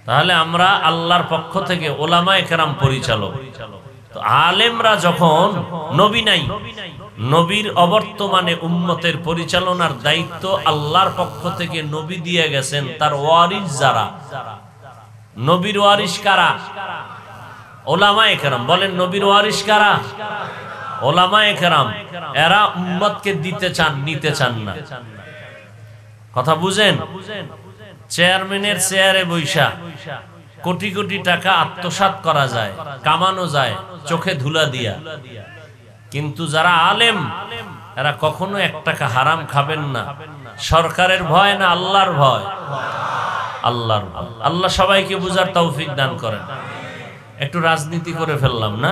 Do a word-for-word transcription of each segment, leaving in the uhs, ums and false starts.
তাহলে আমরা আল্লাহর পক্ষ থেকে ওলামায়ে কেরাম পরিচালক। তো আলেমরা যখন নবী নাই, নবীর অবর্তমানে উম্মতের পরিচালনার দায়িত্ব আল্লাহর পক্ষ থেকে নবী দিয়ে গেছেন তার ওয়ারিস যারা। নবীর ওয়ারিস কারা? ওলামায়ে কেরাম। বলেন নবীর ওয়ারিস কারা? ওলামায়ে কেরাম। এরা উম্মতকে দিতে চান, নিতে চান না। কথা বুঝেন? চেয়ারম্যানের চেয়ারে বৈশা কোটি কোটি টাকা আত্মসাৎ করা যায়, কামানো যায় চোখে ধুলা দিয়া, কিন্তু যারা আলেম এরা কখনো এক টাকা হারাম খাবেন না। সরকারের ভয় না, আল্লাহর ভয়। আল্লাহর ভয়। আল্লাহ সবাইকে বুঝার তৌফিক দান করেন। একটু রাজনীতি করে ফেললাম না?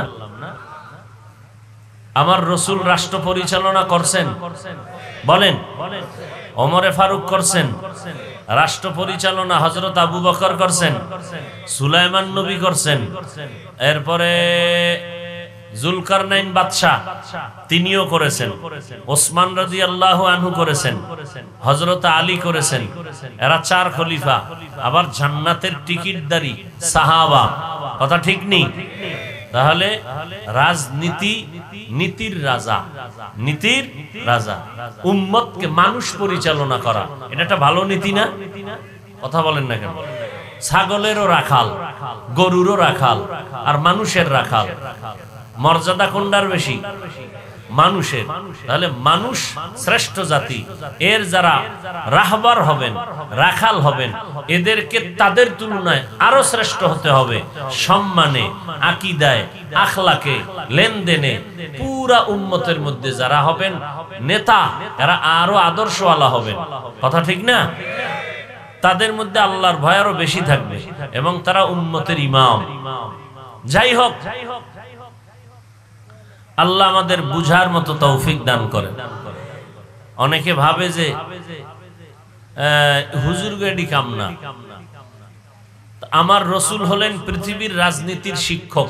আমার রসুল রাষ্ট্র পরিচালনা করছেন, বলেন। ওমরে ফারুক করছেন রাষ্ট্র পরিচালনা, হযরত আবু বকর করছেন, সুলাইমান নবী করছেন, এরপরে জুলকারনাইন বাদশাহ তিনিও করেছেন, ওসমান রাদিয়াল্লাহু আনহু করেছেন, হযরত আলী করেছেন। এরা চার খলিফা, আবার জান্নাতের টিকিটদারি সাহাবা। কথা ঠিক নেই? তাহলে রাজনীতি নীতির রাজা, নীতির রাজা। উম্মতকে মানুষ পরিচালনা করা, এটা একটা ভালো নীতি না? কথা বলেন না কেন? ছাগলেরও রাখাল, গরুরও রাখাল, আর মানুষের রাখাল। মর্যাদা কোনটার বেশি? মানুষের। তাহলে মানুষ শ্রেষ্ঠ জাতি। এর যারা রাহবার হবেন, রাখাল হবেন, এদেরকে তাদের তুলনায় আরো শ্রেষ্ঠ হতে হবে সম্মানে, আকীদায়, আখলাকে, লেনদেনে। পুরা উম্মতের মধ্যে যারা হবেন নেতা, এরা আরো আদর্শওয়ালা হবেন। কথা ঠিক না? তাদের মধ্যে আল্লাহর ভয় আরো বেশি থাকবে এবং তারা উম্মতের ইমাম। যাই হোক, আল্লাহ আমাদের বুঝার মতো তৌফিক দান করেন। অনেকে ভাবে যে হুজুর গেডি কাম না। আমার রসুল হলেন পৃথিবীর রাজনীতির শিক্ষক।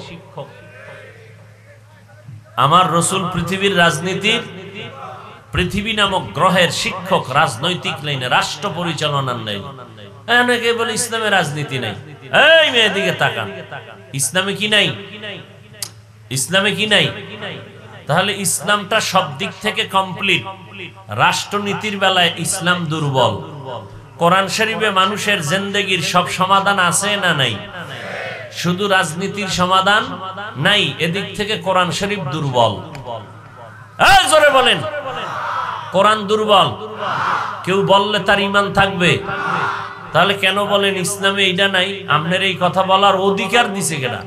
আমার রসুল পৃথিবীর রাজনীতির, পৃথিবী নামক গ্রহের শিক্ষক, রাজনৈতিক লাইনে, রাষ্ট্র পরিচালনার লাইনে। অনেকে বলে ইসলামে রাজনীতি নাই। এই মেয়ের দিকে তাকান, ইসলামে কি নাই? ইসলামে কি নাই? তাহলে ইসলামটা সব দিক থেকে কমপ্লিট। রাষ্ট্রনীতির বেলায় ইসলাম দুর্বল। কোরআন শরীফে মানুষের জিন্দেগির সব সমাধান আছে না নাই? শুধু রাজনীতির সমাধান নাই, এদিক থেকে কোরআন শরীফ দুর্বল। এই জোরে বলেন, কোরআন দুর্বল। কেউ বললে তার ঈমান থাকবে? তাহলে কেন বলেন ইসলামে এইটা নাই? আপনার এই কথা বলার অধিকার দিছে কেনা?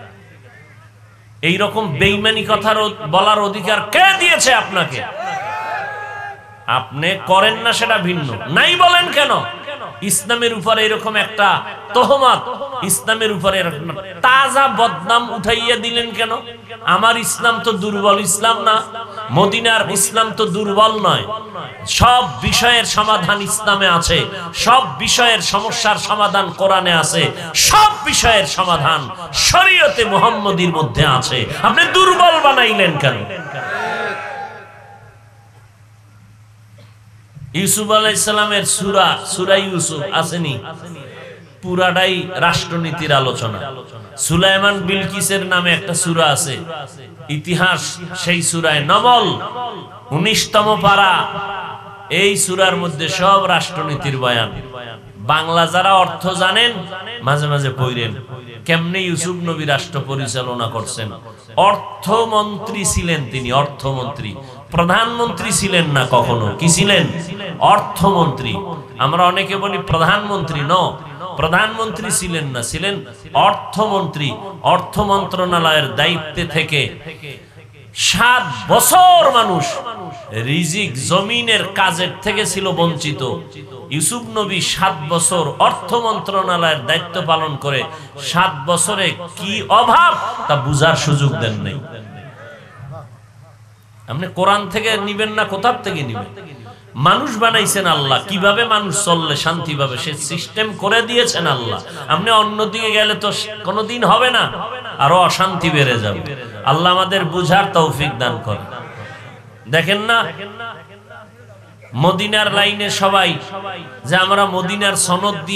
এইরকম বেঈমানি কথা বলার অধিকার কে দিয়েছে আপনাকে? আপনি করেন না সেটা ভিন্ন, নাই বলেন কেন? ইসলামের উপরে এরকম একটা তহমত, ইসলামের উপরে এরকম তাজা বদনাম উঠাইয়া দিলেন কেন? আমার ইসলাম তো দুর্বল ইসলাম না, মদিনার ইসলাম তো দুর্বল নয়। সব বিষয়ের সমাধান ইসলামে আছে, সব বিষয়ের সমস্যার সমাধান কোরআনে আছে, সব বিষয়ের সমাধান শরীয়তে মুহাম্মদীর মধ্যে আছে। আপনি দুর্বল বানাইলেন কেন? ইউসুফ আলাইহিস সালামের সূরা সূরা ইউসুফ আসেনি? পুরাটাই রাষ্ট্রনীতির আলোচনা। সুলাইমান বিলকিসের নামে একটা সূরা আছে, ইতিহাস। সেই সূরায় নমল উনিশতম পারা, এই সূরার মধ্যে সব রাষ্ট্রনীতির বয়ান। বাংলা যারা অর্থ জানেন মাঝে মাঝে পড়েন কেমনে ইউসুফ নবী রাষ্ট্র পরিচালনা করছেন। অর্থমন্ত্রী ছিলেন তিনি, অর্থমন্ত্রী। প্রধানমন্ত্রী ছিলেন না কখনো। কি ছিলেন? অর্থমন্ত্রী। আমরা অনেকে বলি প্রধানমন্ত্রী, ন, প্রধানমন্ত্রী ছিলেন না, ছিলেন অর্থমন্ত্রী। অর্থ মন্ত্রণালয়ের দায়িত্বে থেকে সাত বছর মানুষ রিজিক জমিনের কাজের থেকে ছিল বঞ্চিত। ইউসুফ নবী সাত বছর অর্থ মন্ত্রণালয়ের দায়িত্ব পালন করে সাত বছরে কি অভাব তা বুঝার সুযোগ দেন নাই। আপনি কোরআন থেকে নিবেন না, কোথার থেকে নিবেন? মানুষ বানাইছেন আল্লাহ, কিভাবে মানুষ চললে শান্তি পাবে সে সিস্টেম করে দিয়েছেন আল্লাহ। আপনি অন্যদিকে গেলে তো কোনোদিন হবে না, আরো অশান্তি বেড়ে যাবে। আল্লাহ আমাদের বুঝার তৌফিক দান করে। দেখেন না মদিনার লাইনে সবাই যে আমরা মদিনার সনদ দিয়া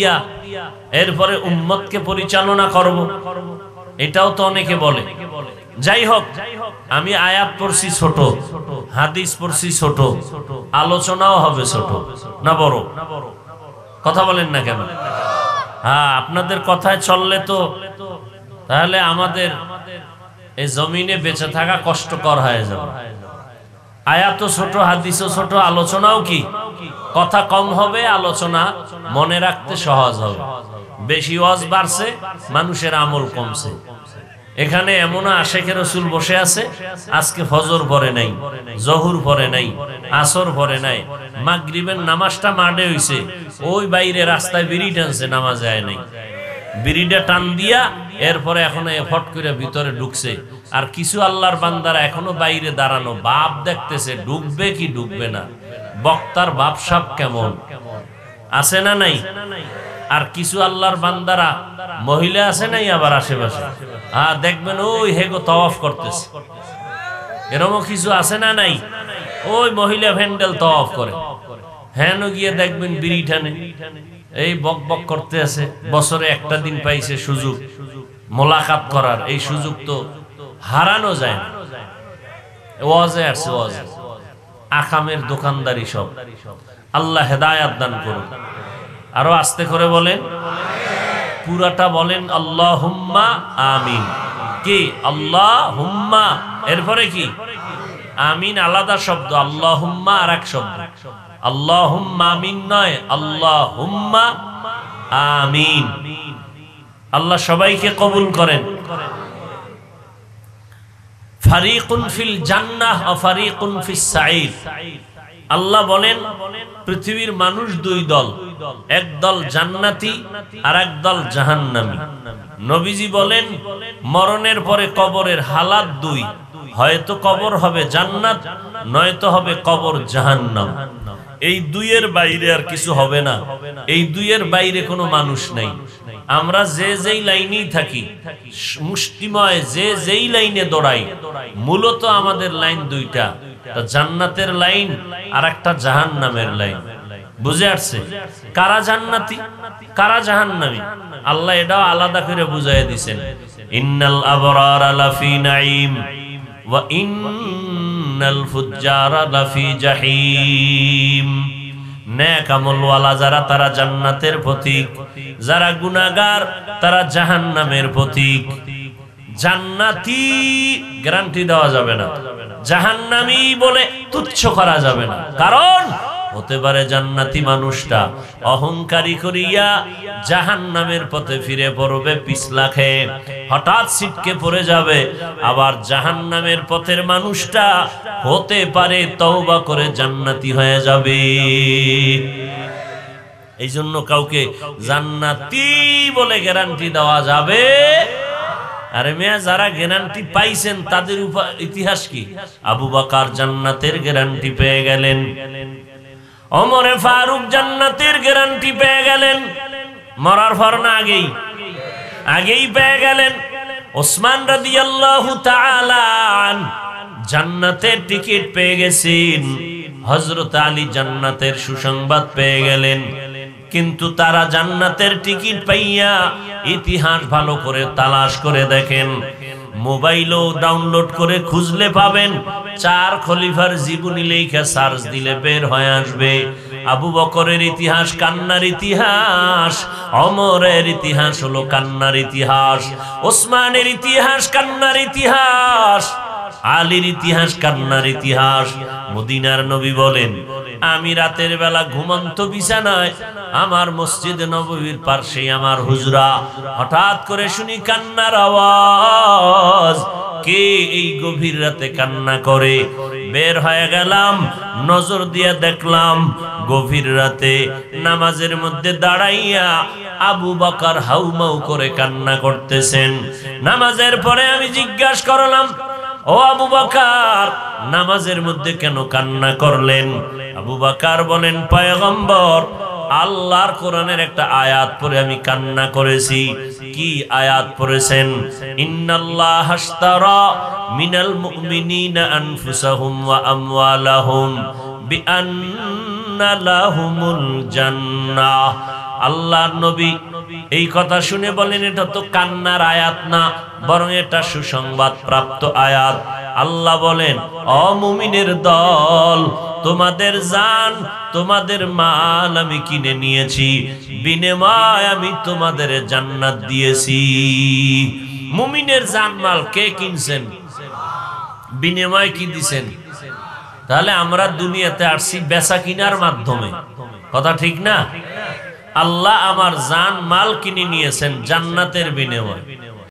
এরপরে উম্মতকে পরিচালনা করব, এটাও তো অনেকে বলে। যাই হোক, আমি আয়াত পড়ছি ছোট, হাদিস পড়ছি ছোট, আলোচনাও হবে ছোট না বড়? কথা বলেন না কেন? হ্যাঁ, আপনাদের কথায় চললে তো তাহলে আমাদের এই জমিনে বেঁচে থাকা কষ্টকর হয়ে যাবে। আয়াতও ছোট, হাদিসও ছোট, আলোচনাও কি কথা কম হবে, আলোচনা মনে রাখতে সহজ হবে। বেশি ওয়াজ বাড়ছে, মানুষের আমল কমছে। এখানে এমন আশেখে রাসূল বসে আছে, আজকে ফজর পড়ে নাই, জহুর পড়ে নাই, আসর পড়ে নাই, মাগরিবের নামাজটা মাঠে হইছে, ওই বাইরে রাস্তায় বিড়ি টানছে, নামাজ যায় নাই, বিড়িটা টান দিয়া এরপরে এখন ফট করে ভিতরে ঢুকছে। আর কিছু আল্লাহর বান্দারা এখনো বাইরে দাঁড়ানো, বাপ দেখতেছে ডুববে কি ডুববে না, বক্তার বাপসাপ কেমন আছে না নাই। আর কিছু আল্লাহর বান্দারা মহিলা আছে নাই আবার আশেপাশে, হ্যাঁ দেখবেন ওই হেগো তওয়াফ করতেছে, এরকম কিছু আছে না নাই, ওই মহিলা ভ্যান্ডেল তওয়াফ করে, হ্যাঁ গিয়ে দেখবেন বিড়ি টানে, এই বক বক করতে আছে। বছরে একটা দিন পাইছে সুযোগ মোলাকাত করার, এই সুযোগ তো হারানো যায় না। ওয়াজে আসছে, ওয়াজে আকামের দোকানদারি সব। আল্লাহ হেদায়াত দান করুন। আরো আস্তে করে বলেন, পুরাটা বলেন আল্লাহুম্মা আমিন। কি আল্লাহুম্মা, এরপরে কি আমিন আলাদা শব্দ, আল্লাহুম্মা আর এক শব্দ। আল্লাহুম্মা আমিন নয়, আল্লাহুম্মা আমিন। আল্লাহ সবাইকে কবুল করেন। ফারিকুন ফিল জান্নাহ ওয়া ফারিকুন ফিস সাঈর। আল্লাহ বলেন পৃথিবীর মানুষ দুই দল, এক দল জান্নাতি আর এক দল জাহান্নামী। নবীজি বলেন মরণের পরে কবরের হালাত দুই, হয়তো কবর হবে জান্নাত, নয়তো হবে কবর জাহান্নাম। এই দুইয়ের বাইরে আর কিছু হবে না, এই দুইয়ের বাইরে কোনো মানুষ নাই। আমরা যে যেই লাইনেই থাকি, মুষ্টিময় যে যেই লাইনে দৌড়াই, মূলত আমাদের লাইন দুইটা, জান্নাতের লাইন আর একটা জাহান্নামের লাইন। বুঝে আসছে? কারা জান্নাতি কারা জাহান্নামী আল্লাহ এটাও আলাদা করে বুঝাইয়া দিয়েছেন। ইন্নাল আবরারা লাফি নাঈম ওয়া ইন্নাল ফুজ্জারা লাফি জাহিম। নেক আমলওয়ালা যারা তারা জান্নাতের প্রতীক, যারা গুনাহগার তারা জাহান্নামের প্রতীক। জান্নাতি গ্যারান্টি দেওয়া যাবে না, জাহান্নামী বলে তুচ্ছ করা যাবে না। কারণ হতে পারে জান্নাতি মানুষটা অহংকারী করিয়া জাহান্নামের পথে ফিরে পড়বে, পিছলা খেয়ে হঠাৎ ছিটকে পড়ে যাবে। আবার জাহান্নামের পথের মানুষটা হতে পারে তওবা করে জান্নাতি হয়ে যাবে। এই জন্য কাউকে জান্নাতি বলে গ্যারান্টি দেওয়া যাবে। আরে মিয়া, যারা গ্যারান্টি পাইছেন তাদের ইতিহাস কি? আবু বকর জান্নাতের গ্যারান্টি পেয়ে গেলেন, ওমরে ফারুক জান্নাতের গ্যারান্টি পেয়ে গেলেন, মরার পর না আগেই আগেই পেয়ে গেলেন। ওসমান রাদিয়াল্লাহু তাআলা জান্নাতের টিকিট পেয়ে গেছেন, হযরত আলী জান্নাতের সুসংবাদ পেয়ে গেলেন। কিন্তু তারা জান্নাতের টিকিট পাইয়া ইতিহাস ভালো করে তালাশ করে দেখেন, মোবাইলও ডাউনলোড করে খুঁজলে পাবেন, চার খলিফার জীবনী লেখা সার্চ দিলে বের হয়ে আসবে। আবু বকরের ইতিহাস কান্নার ইতিহাস, ওমরের ইতিহাস হলো কান্নার ইতিহাস, ওসমানের ইতিহাস কান্নার ইতিহাস, আলীর ইতিহাস কান্নার ইতিহাস। মদিনার নবী বলেন, আমি রাতের বেলা ঘুমন্ত বিছানায়, আমার মসজিদে নববীর পাশে আমার হুজরা, হঠাৎ করে শুনি কান্নার আওয়াজ। কে এই গভীর রাতে কান্না করে? বের হয়ে গেলাম, নজর দিয়ে দেখলাম গভীর রাতে নামাজের মধ্যে দাঁড়াইয়া আবু বকর হাউমাউ করে কান্না করতেছেন। নামাজের পরে আমি জিজ্ঞাসা করলাম, ও আবু বকর, নামাজের মধ্যে কেন কান্না করলেন? আবু বকর বলেন, পয়গম্বর, আল্লাহর কোরআনের একটা আয়াত পড়ে আমি কান্না করেছি। কি আয়াত পড়েছেন? ইন্নাল্লাহা আশতারা মিনাল মুমিনিনা আনফুসাহুম ওয়া আমওয়ালাহুম বিআন্না লাহুমুল জান্নাহ। আল্লাহর নবী এই কথা শুনে বলেন, এটা তো কান্নার আয়াত না, বরং এটা সুসংবাদ প্রাপ্ত আয়াত। আল্লাহ বলেন, ও মুমিনের দল, তোমাদের জান, তোমাদের মাল আমি কিনে নিয়েছি, বিনিময়ে আমি তোমাদের জান্নাত দিয়েছি। মুমিনের জান মাল কে কিনছেন? বিনিময়ে কি দিছেন? তাহলে আমরা দুনিয়াতে আসছি বেচা কিনার মাধ্যমে, কথা ঠিক না? আল্লাহ আমার জান মাল কিনে নিয়েছেন জান্নাতের বিনিময়ে।